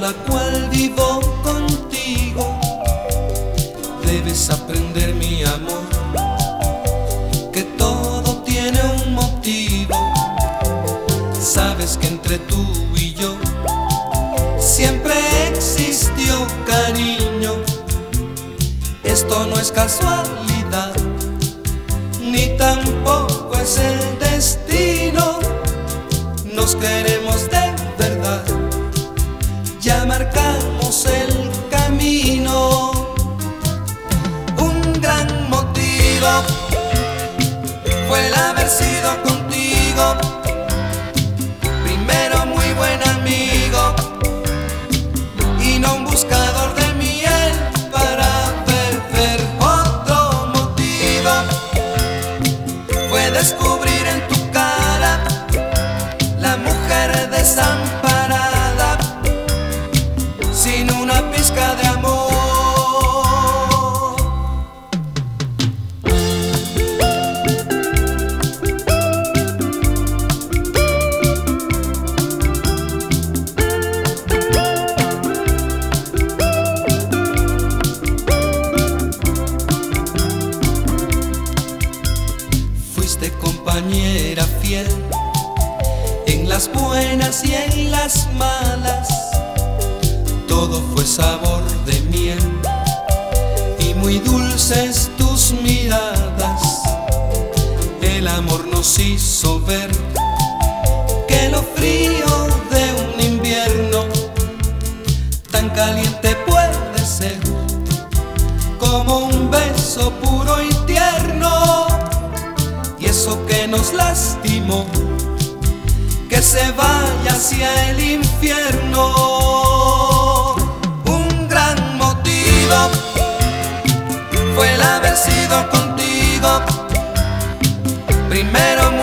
la cual vivo contigo. Debes aprender, mi amor, que todo tiene un motivo. Sabes que entre tú y yo siempre existió cariño. Esto no es casualidad, ni tampoco es el destino. Nos queremos de verdad, ya marcamos el camino. Un gran motivo fue el haber sido contigo. Primero muy buen amigo y no un buscador de miel para beber. Otro motivo fue descubrir en tu cara la mujer desamparada, sin una pizca de amor. Fuiste compañera fiel en las buenas y en las malas. Todo fue sabor de miel y muy dulces tus miradas. El amor nos hizo ver que lo frío de un invierno tan caliente puede ser como un beso puro y tierno. Y eso que nos lastimó, que se vaya hacia el infierno. Un gran motivo fue el haber sido contigo. Primero